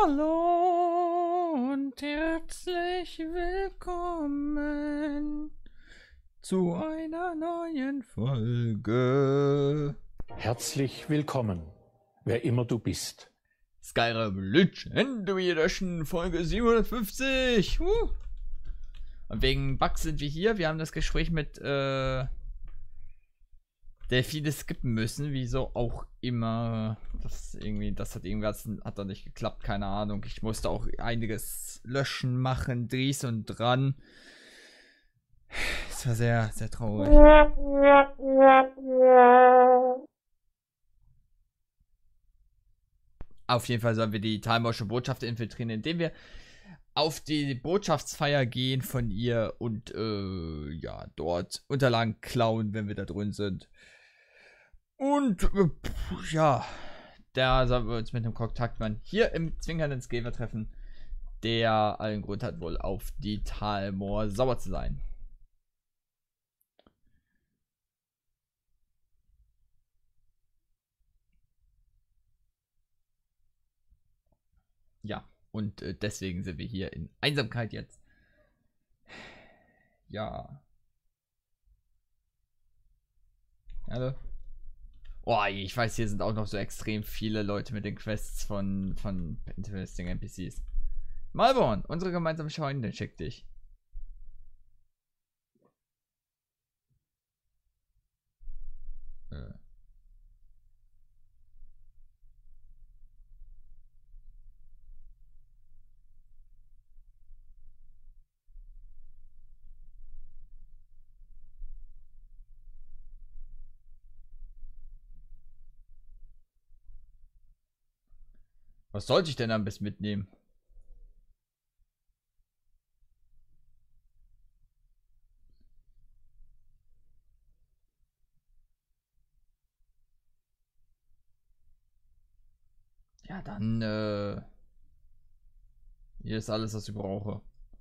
Hallo und herzlich willkommen zu einer neuen Folge. Herzlich willkommen, wer immer du bist. Skyrim Legendary Edition Folge 750. Und wegen Bugs sind wir hier. Wir haben das Gespräch mit Delfine skippen müssen, wieso auch immer. Das hat irgendwas hat da nicht geklappt, keine Ahnung. Ich musste auch einiges löschen, machen, dies und dran. Es war sehr, sehr traurig. Auf jeden Fall sollen wir die Talmosche Botschaft infiltrieren, indem wir auf die Botschaftsfeier gehen von ihr und ja, dort Unterlagen klauen, wenn wir da drin sind. Und ja, da sollen wir uns mit einem Kontaktmann hier im zwinkernden Skever treffen, der allen Grund hat, wohl auf die Talmor sauer zu sein. Ja, und deswegen sind wir hier in Einsamkeit jetzt. Ja. Hallo. Oh, ich weiß, hier sind auch noch so extrem viele Leute mit den Quests von Interesting NPCs. Malborn, unsere gemeinsame Freundin schickt dich. Was sollte ich denn am besten mitnehmen? Ja, dann, hier ist alles, was ich brauche.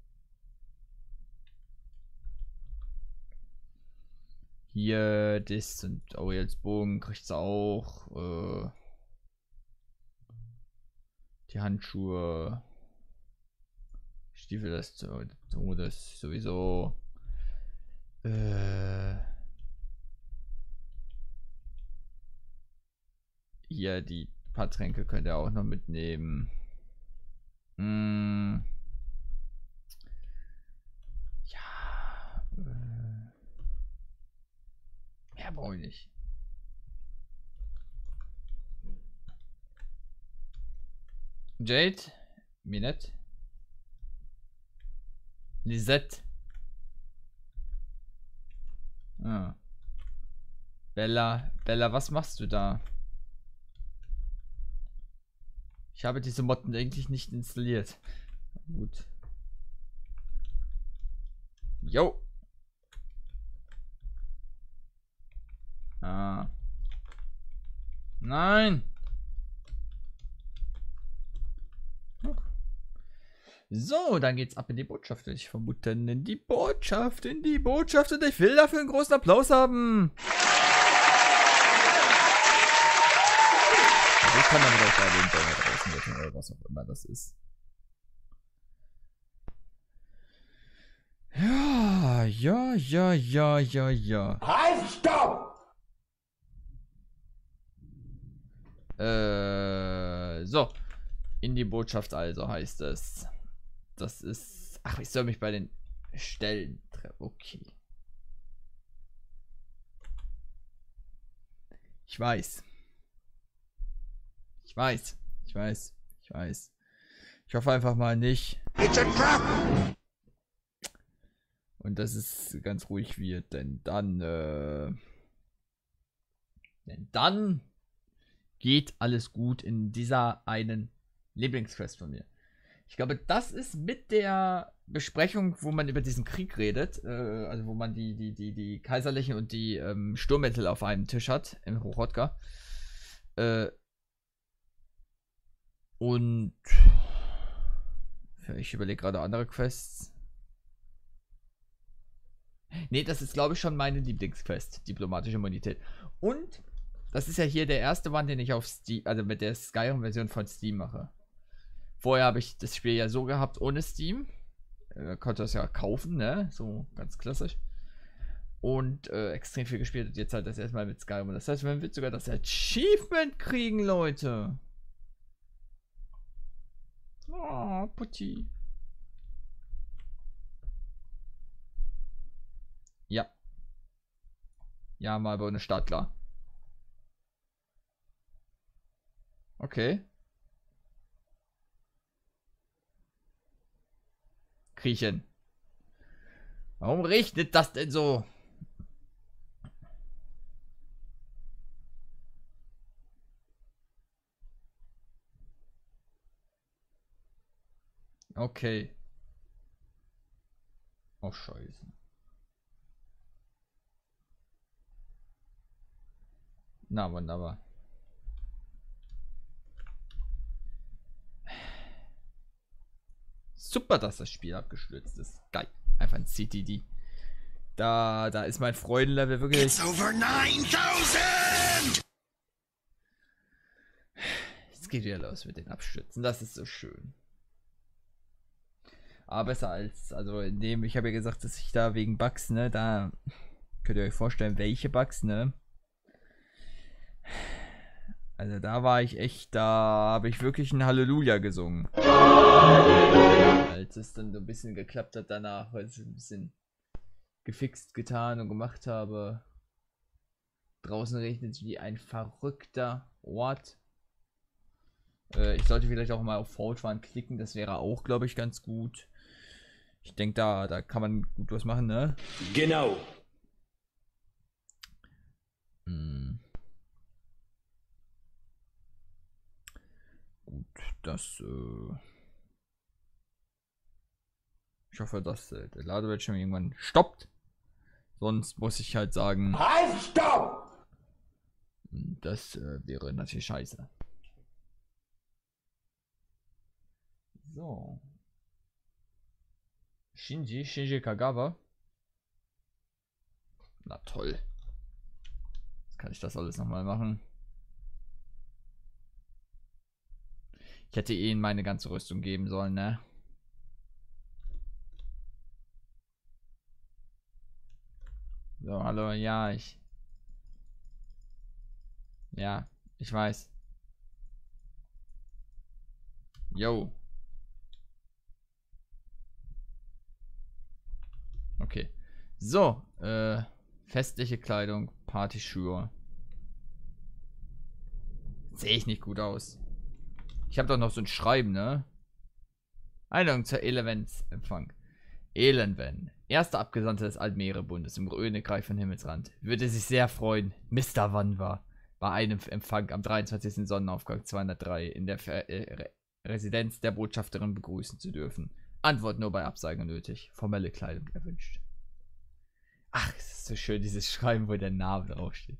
Hier, das und Auriels Bogen kriegt's auch. Die Handschuhe. Stiefel des Todes sowieso. Hier, die paar Tränke könnt ihr auch noch mitnehmen. Ja. Mehr brauche ich nicht. Jade, Minette, Lisette, Bella, was machst du da? Ich habe diese Motten eigentlich nicht installiert. Gut. Jo. Nein. So, dann geht's ab in die Botschaft. Ich vermute in die Botschaft, und ich will dafür einen großen Applaus haben. Also ich kann damit auch gerade den Baum draußen wetten oder was auch immer das ist. Ja. Halt, stopp! So. In die Botschaft also heißt es. Das ist... Ach, ich soll mich bei den Stellen treffen. Okay. Ich weiß. Ich hoffe einfach mal nicht. Und dass es ganz ruhig wird, denn dann geht alles gut in dieser einen Lieblingsquest von mir. Ich glaube, das ist mit der Besprechung, wo man über diesen Krieg redet, also wo man die Kaiserlichen und die Sturmmittel auf einem Tisch hat, im Hochrodka. Und ich überlege gerade andere Quests. Ne, das ist, glaube ich, schon meine Lieblingsquest, diplomatische Immunität. Und das ist ja hier der erste One, den ich auf Steam, also mit der Skyrim-Version von Steam mache. Vorher habe ich das Spiel ja so gehabt ohne Steam. Konnte das ja kaufen, ne? So ganz klassisch. Und extrem viel gespielt. Und jetzt halt das erstmal mit Skyrim. Das heißt, man wird sogar das Achievement kriegen, Leute. Oh, Putti. Ja. Ja, mal bei einer Stadt, klar. Okay. Kriechen. Warum regnet das denn so? Okay. Oh, scheiße. Na, wunderbar. Super, dass das Spiel abgestürzt ist. Geil. Einfach ein CTD. Da ist mein Freudenlevel wirklich. It's over 9000! Jetzt geht wieder los mit den Abstürzen. Das ist so schön. Aber besser als, also in dem, ich habe ja gesagt, dass ich da wegen Bugs, ne, da könnt ihr euch vorstellen, welche Bugs, ne. Also da war ich echt, da habe ich wirklich ein Halleluja gesungen. Als es dann so ein bisschen geklappt hat danach, weil ich es ein bisschen gefixt getan und gemacht habe. Draußen regnet es wie ein verrückter Ort. Ich sollte vielleicht auch mal auf Fortfahren klicken, das wäre auch, glaube ich, ganz gut. Ich denke, da kann man gut was machen, ne? Genau. Gut, das, ich hoffe, dass der Ladebildschirm irgendwann stoppt. Sonst muss ich halt sagen. Halt, stopp! Das wäre natürlich scheiße. So. Shinji Kagawa. Na toll. Jetzt kann ich das alles nochmal machen. Ich hätte ihnen meine ganze Rüstung geben sollen, ne? So, hallo, ja, ja, ich weiß. Yo. Okay. So, festliche Kleidung, Partyschuhe. Sehe ich nicht gut aus. Ich habe doch noch so ein Schreiben, ne? Einladung zur Eleventsempfang. Elenven, erster Abgesandter des Altmeerebundes im Königreich von Himmelsrand, würde sich sehr freuen, Mr. Wanwa bei einem Empfang am 23. Sonnenaufgang 203 in der Residenz der Botschafterin begrüßen zu dürfen. Antwort nur bei Absage nötig. Formelle Kleidung erwünscht. Ach, es ist so schön, dieses Schreiben, wo der Name draufsteht.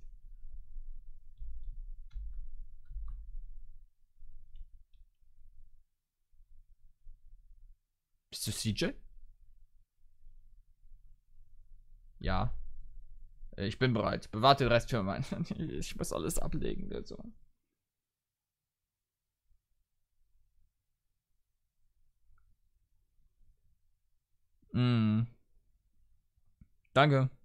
Bist du CJ? Ja. Ich bin bereit. Bewahrt den Rest für meinen. Ich muss alles ablegen. Also. Danke.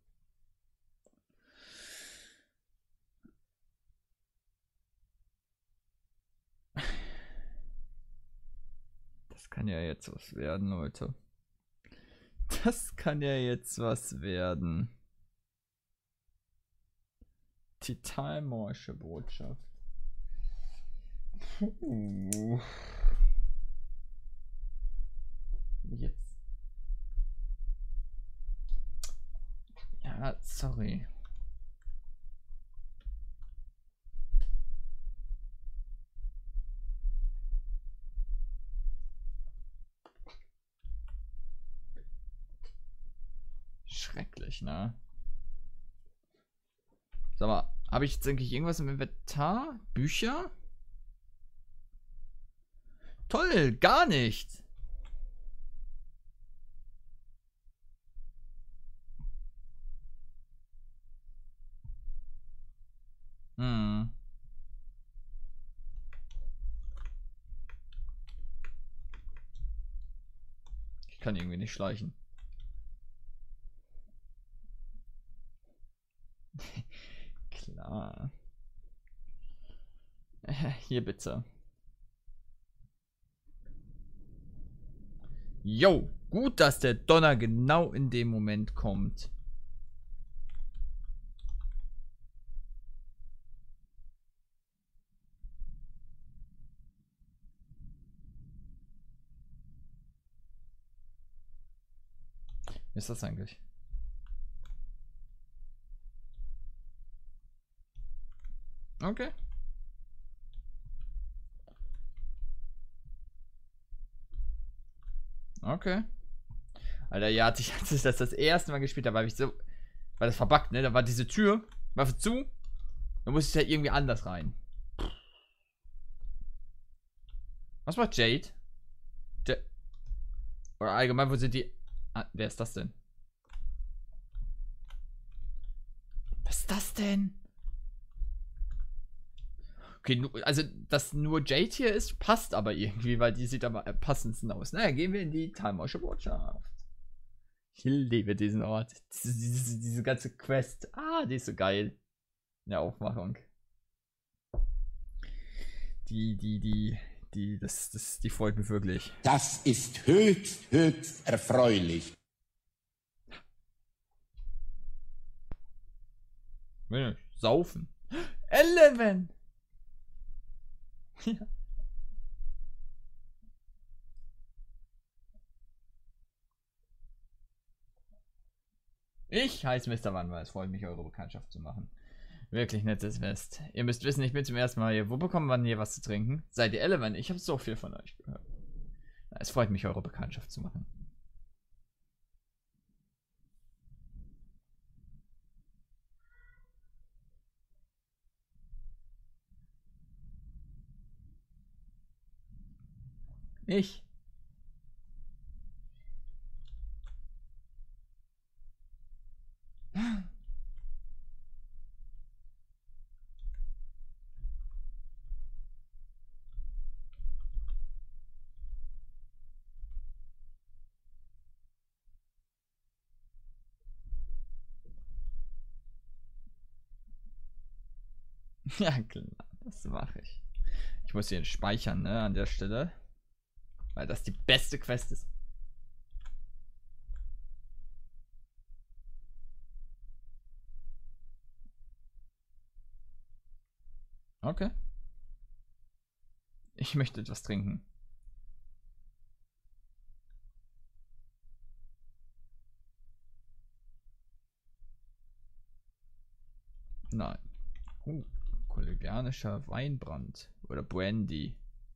Das kann ja jetzt was werden, Leute. Das kann ja jetzt was werden. Titanmorsche Botschaft. Jetzt. Ja, sorry. Schrecklich, ne? Sag mal, habe ich jetzt eigentlich irgendwas im Inventar? Bücher? Toll, gar nicht. Hm. Ich kann irgendwie nicht schleichen. Klar. Hier bitte. Jo, gut, dass der Donner genau in dem Moment kommt. Wie ist das eigentlich? Okay. Okay. Alter, ja, als ich das erste Mal gespielt habe, war ich so. War das verbuggt, ne? Da war diese Tür, war zu. Da musste ich ja irgendwie anders rein. Was macht Jade? Oder allgemein, wo sind die. Ah, wer ist das denn? Was ist das denn? Okay, also, dass nur Jade hier ist, passt aber irgendwie, weil die sieht am passendsten aus. Naja, gehen wir in die Talmosche Botschaft. Ich liebe diesen Ort. Diese ganze Quest. Ah, die ist so geil. In der Aufmachung. Die freut mich wirklich. Das ist höchst, höchst erfreulich. Saufen. 11! Ja. Ich heiße Mr. Wanweiß, freut mich, eure Bekanntschaft zu machen. Wirklich nettes Fest. Ihr müsst wissen, ich bin zum ersten Mal hier. Wo bekommt man hier was zu trinken? Seid ihr 11? Ich habe so viel von euch gehört. Es freut mich, eure Bekanntschaft zu machen. Ich. Ja, klar, das mache ich. Ich muss hier speichern, ne, an der Stelle. Weil das die beste Quest ist. Okay. Ich möchte etwas trinken. Nein. Kollegianischer Weinbrand. Oder Brandy.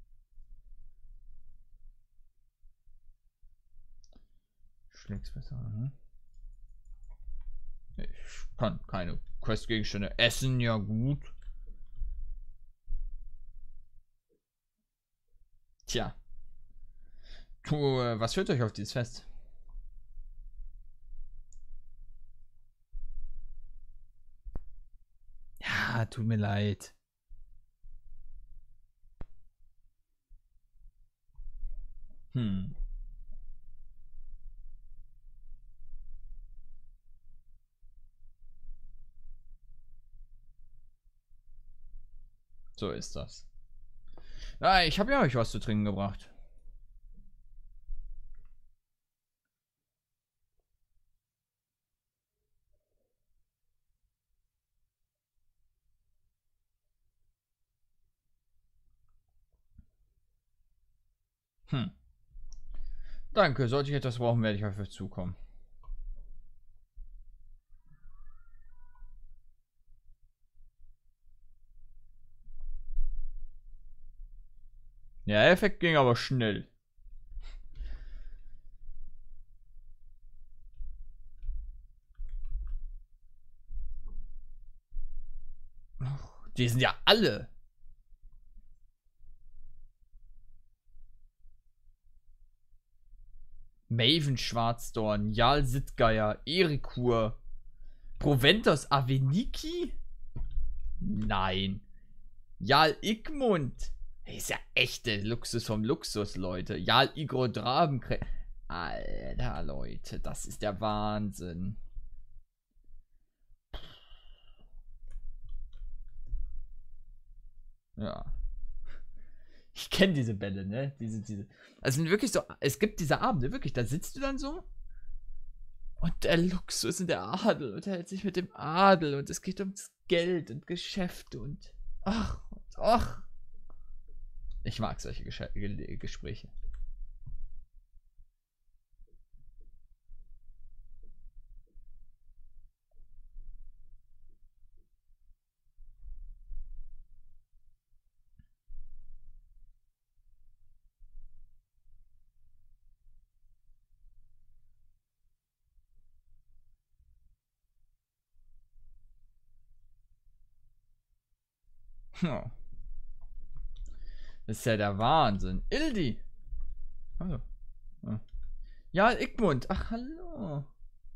Schlägt's besser. Ich kann keine Questgegenstände essen, ja gut. Tja. Was führt euch auf dieses Fest? Ja, tut mir leid. So ist das. Ja, ich habe ja euch was zu trinken gebracht. Danke, sollte ich etwas brauchen, werde ich auf euch zukommen. Ja, der Effekt ging aber schnell. Die sind ja alle. Maven Schwarzdorn, Jarl Sittgeier, Erikur, Proventos Aveniki? Nein. Jarl Igmund. Ist ja echte Luxus vom Luxus, Leute. Jarl Igro Draben. Alter, Leute, das ist der Wahnsinn. Ja. Ich kenne diese Bälle, ne? Also sind wirklich so, es gibt diese Abende, wirklich, da sitzt du dann so und der Luxus und der Adel unterhält sich mit dem Adel und es geht ums Geld und Geschäfte und ach. Ich mag solche Gespräche. Das ist ja der Wahnsinn. Ildi! Hallo. Ja, Igmund. Ach, hallo.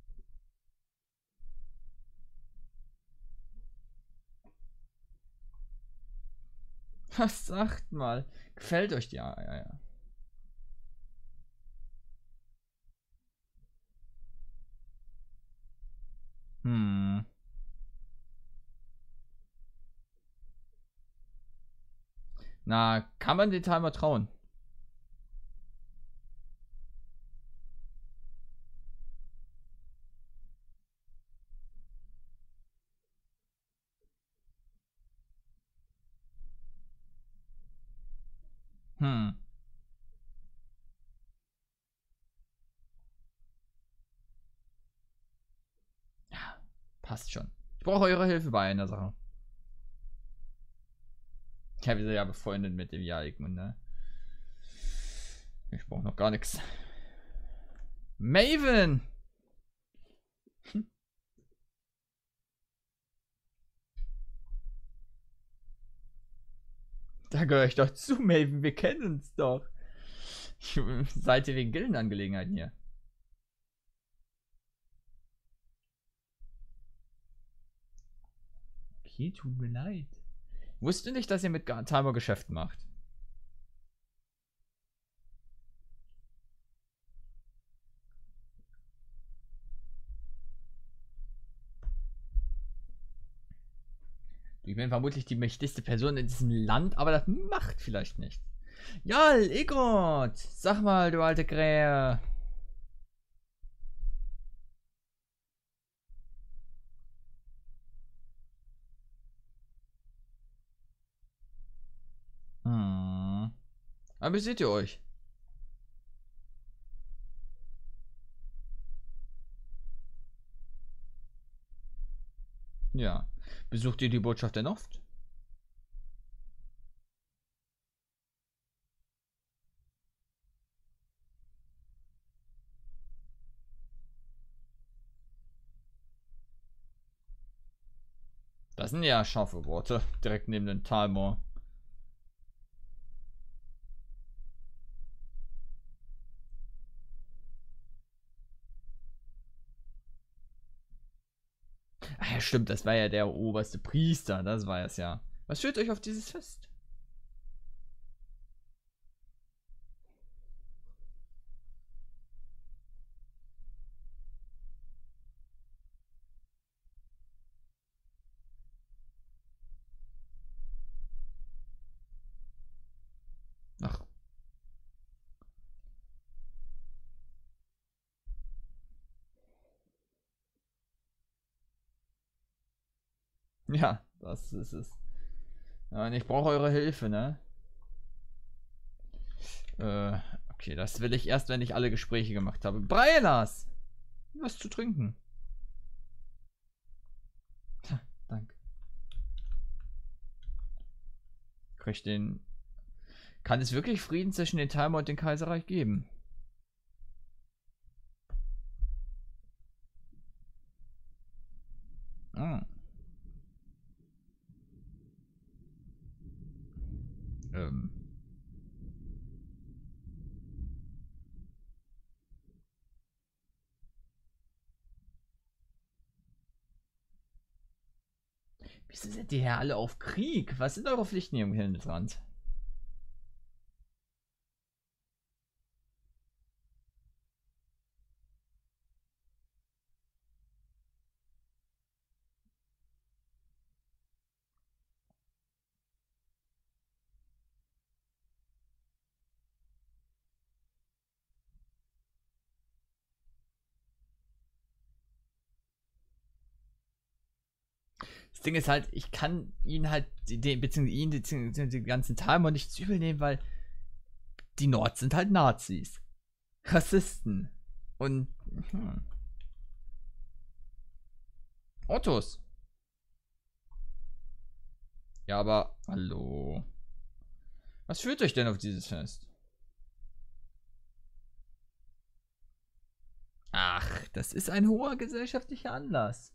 Was sagt mal? Gefällt euch die? Ja. Na, kann man den Timer trauen? Ja, passt schon. Ich brauche eure Hilfe bei einer Sache. Ja, wir sind ja befreundet mit dem Igmund, ne? Ich brauche noch gar nichts. Maven! Da gehöre ich doch zu, Maven. Wir kennen uns doch. Seid ihr wegen Gildenangelegenheiten hier? Okay, tut mir leid. Wusste nicht, dass ihr mit Timer Geschäft macht. Ich bin vermutlich die mächtigste Person in diesem Land, aber das macht vielleicht nichts. Ja, Egott! Sag mal, du alte Krähe. Aber seht ihr euch? Ja. Besucht ihr die Botschaft denn oft? Das sind ja scharfe Worte. Direkt neben dem Talmor. Ach ja, stimmt, das war ja der oberste Priester. Das war es ja. Was führt euch auf dieses Fest? Ach. Ja, das ist es. Ja, und ich brauche eure Hilfe, ne? Okay, das will ich erst, wenn ich alle Gespräche gemacht habe. Breilas! Was zu trinken. Danke. Krieg den. Kann es wirklich Frieden zwischen den Timer und dem Kaiserreich geben? Ah. Wieso seid ihr hier alle auf Krieg? Was sind eure Pflichten hier im Hildesrand? Das Ding ist halt, ich kann ihn halt, beziehungsweise den ganzen Timer nichts übel nehmen, weil die Nords sind halt Nazis. Rassisten. Und Autos. Ja, aber hallo. Was führt euch denn auf dieses Fest? Ach, das ist ein hoher gesellschaftlicher Anlass.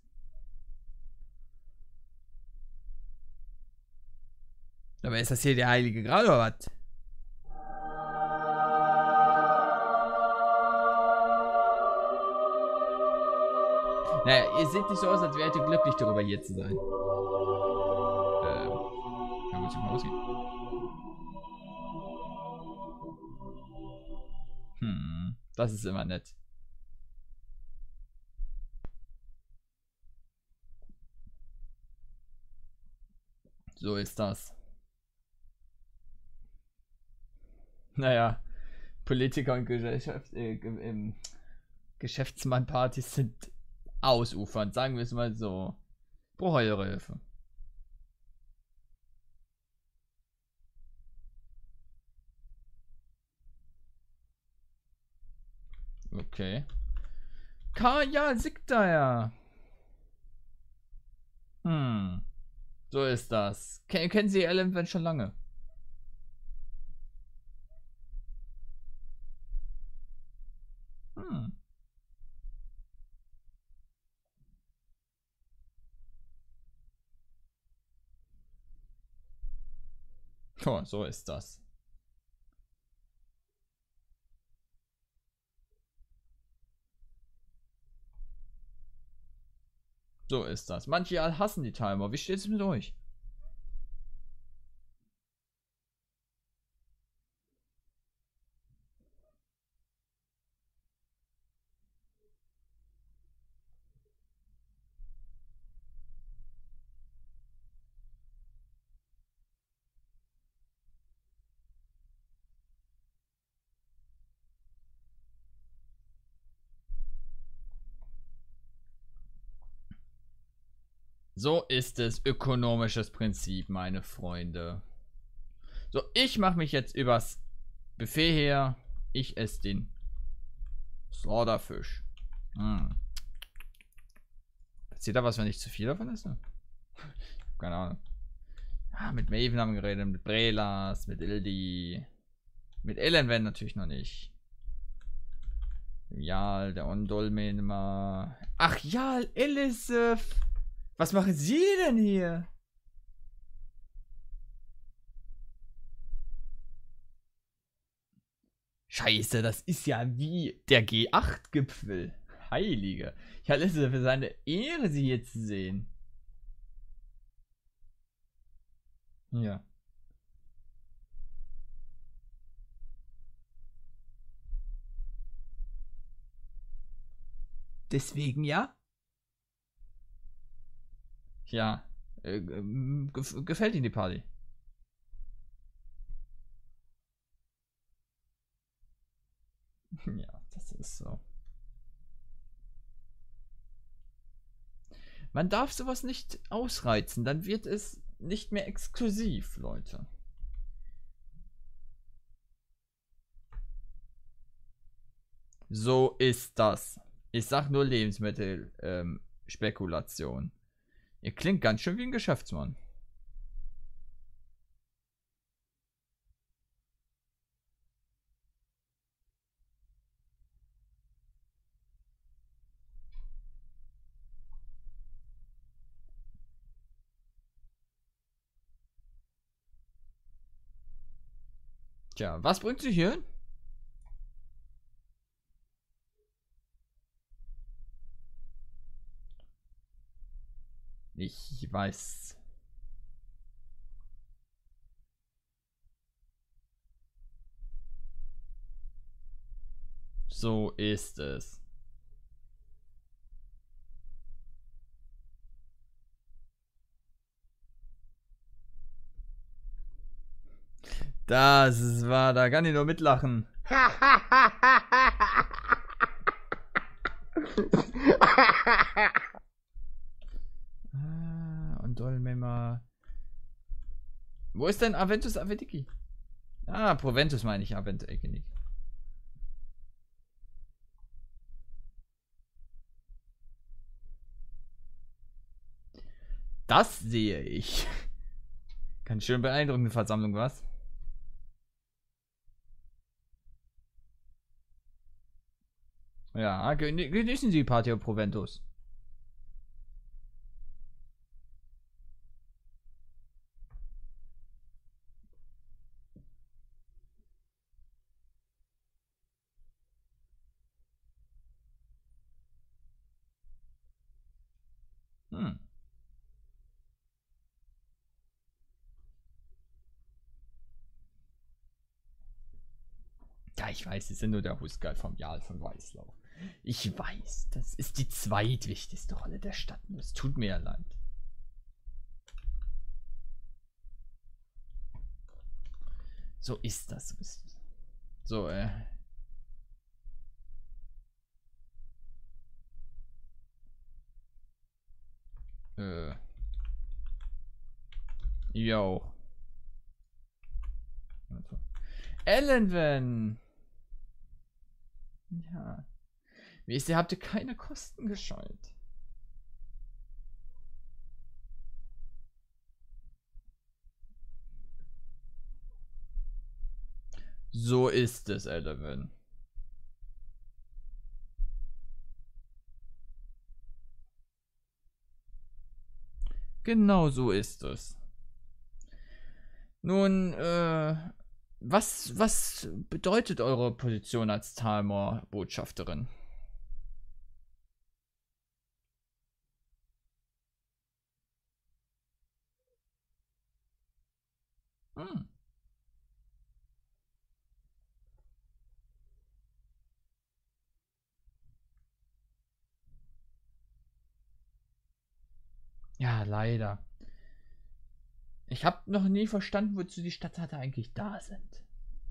Aber ist das hier der Heilige Gral oder was? Naja, ihr seht nicht so aus, als wärt ihr glücklich darüber, hier zu sein. Da muss ich mal ausgehen. Das ist immer nett. So ist das. Naja, Politiker und Geschäftsmann-Partys sind ausufernd, sagen wir es mal so. Brauche eure Hilfe. Okay. Ja, Sigdaer. So ist das. Kennen Sie Eleven schon lange? Oh, so ist das. So ist das. Manche hassen die Timer. Wie steht es mit euch? So ist es. Ökonomisches Prinzip, meine Freunde. So, ich mache mich jetzt übers Buffet her. Ich esse den Slaughterfisch. Passiert da was, wenn ich zu viel davon esse? Keine Ahnung. Ja, mit Maven haben wir geredet, mit Brelas, mit Ildi. Mit Elenven natürlich noch nicht. Jarl, der Ondolmen immer. Ach Jarl, Elisif! Was machen Sie denn hier? Scheiße, das ist ja wie der G8-Gipfel. Heilige. Ich halte es für seine Ehre, Sie hier zu sehen. Ja. Deswegen ja? Ja. Gefällt Ihnen die Party? Ja, das ist so. Man darf sowas nicht ausreizen, dann wird es nicht mehr exklusiv, Leute. So ist das. Ich sag nur Lebensmittelspekulation. Ihr klingt ganz schön wie ein Geschäftsmann. Tja, was bringt Sie hier hin? Ich weiß. So ist es. Das war, da kann ich nur mitlachen. Und Dolmema. Wo ist denn Aventus Avediki? Ah, Proventus meine ich, Aventus Avediki. Das sehe ich. Ganz schön beeindruckende Versammlung, was? Ja, genießen Sie Patio Proventus. Hm. Ja, ich weiß, Sie sind nur der Husgard vom Jarl von Weißlau. Ich weiß, das ist die zweitwichtigste Rolle der Stadt. Es tut mir ja leid. So ist das. So, yo. Ellenwen. Ja. Wie ist ihr? Habt ihr keine Kosten gescheut? So ist es, Ellenwen. Genau so ist es. Nun, was bedeutet eure Position als Talmor-Botschafterin? Hm. Ja, leider. Ich habe noch nie verstanden, wozu die Stadthater eigentlich da sind.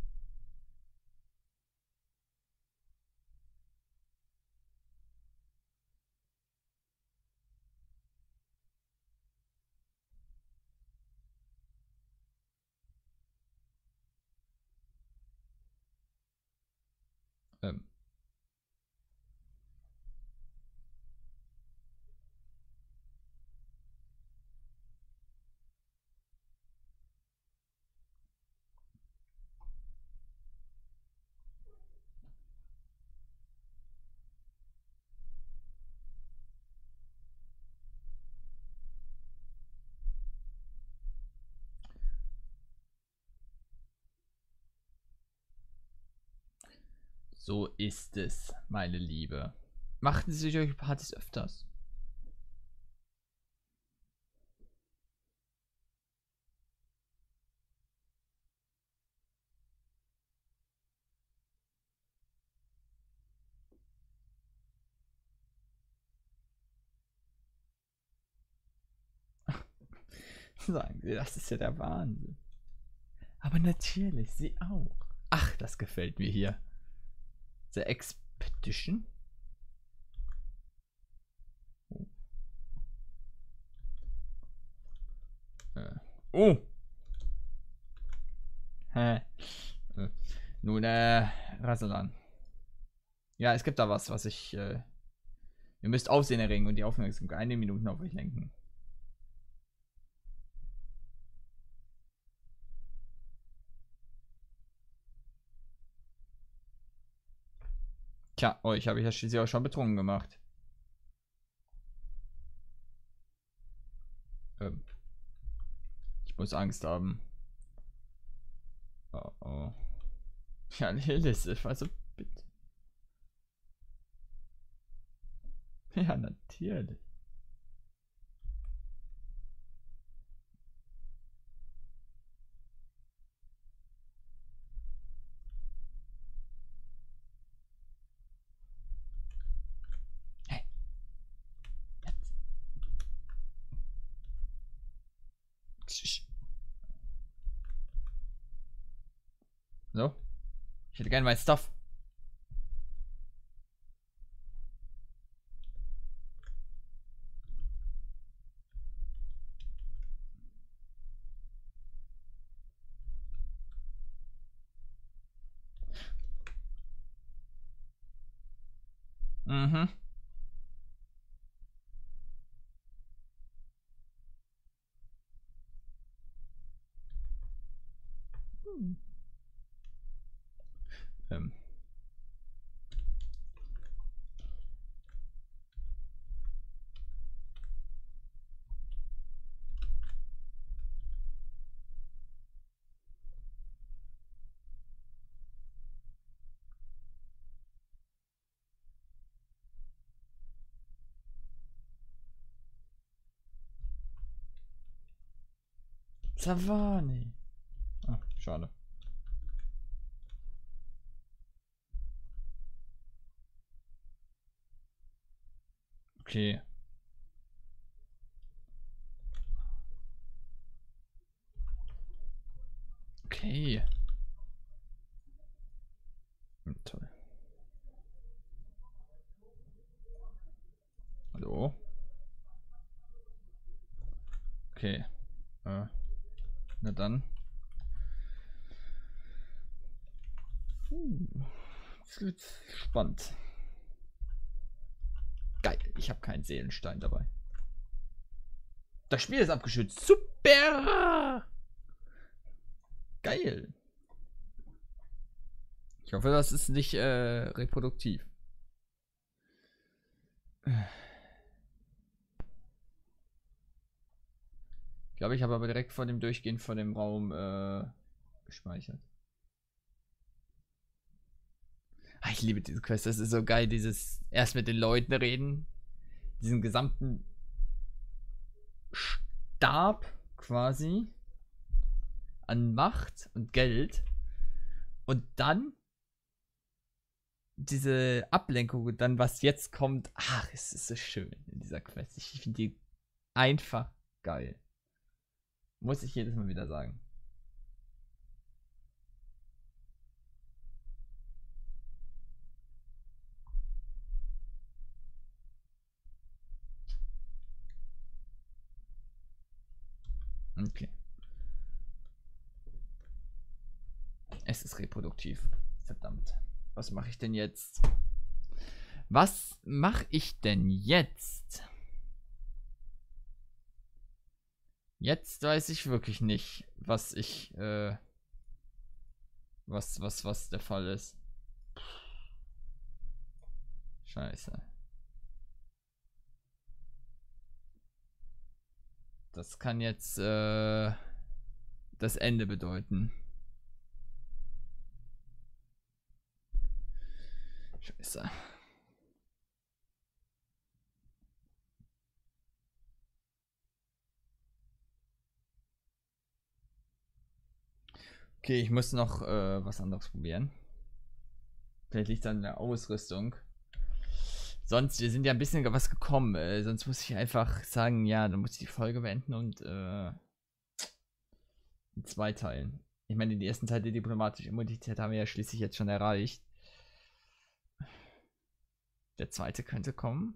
Ähm. So ist es, meine Liebe. Machten Sie sich solche Partys öfters? Sagen Sie, das ist ja der Wahnsinn. Aber natürlich, Sie auch. Ach, das gefällt mir hier. The Expedition? Oh. Oh. Hä? Nun, Rasselan. Ja, es gibt da was ich, ihr müsst Aufsehen erregen und die Aufmerksamkeit 1 Minute auf euch lenken. Tja, euch habe ich ja schließlich auch schon betrunken gemacht. Ich muss Angst haben. Oh oh. Ja, Lilith, also bitte. Ja, natürlich. Hey. Jetzt. So. Ich hätte gerne mein Stuff. Mhm. Ähm. Savani. Ah, schade. Okay. Okay. Toll. Hallo? Okay. Na dann. Das wird spannend. Geil, ich habe keinen Seelenstein dabei. Das Spiel ist abgeschützt. Super! Geil. Ich hoffe, das ist nicht reproduktiv. Ich glaube, ich habe aber direkt vor dem Durchgehen von dem Raum gespeichert. Ah, ich liebe diese Quest, das ist so geil, dieses erst mit den Leuten reden, diesen gesamten Stab quasi an Macht und Geld und dann diese Ablenkung und dann was jetzt kommt. Ach, es ist so schön in dieser Quest. Ich finde die einfach geil. Muss ich jedes Mal wieder sagen. Okay. Es ist reproduktiv. Verdammt. Was mache ich denn jetzt? Was mache ich denn jetzt? Jetzt weiß ich wirklich nicht, was ich, was der Fall ist. Scheiße. Das kann jetzt, das Ende bedeuten. Scheiße. Okay, ich muss noch was anderes probieren. Vielleicht liegt dann in der Ausrüstung. Sonst, wir sind ja ein bisschen was gekommen. Sonst muss ich einfach sagen, ja, dann muss ich die Folge beenden und in 2 Teilen. Ich meine, die ersten Teil der diplomatischen Immunität haben wir ja schließlich jetzt schon erreicht. Der zweite könnte kommen.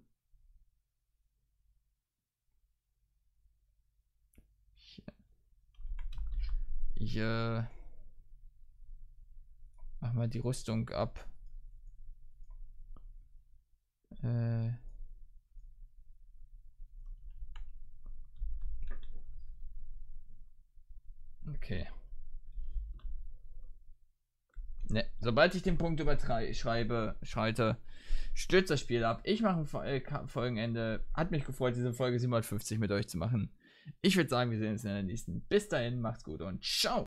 Ich mach mal die Rüstung ab. Okay. Ne, sobald ich den Punkt schreite, stürzt das Spiel ab. Ich mache ein Folgenende. Hat mich gefreut, diese Folge 750 mit euch zu machen. Ich würde sagen, wir sehen uns in der nächsten. Bis dahin, macht's gut und ciao.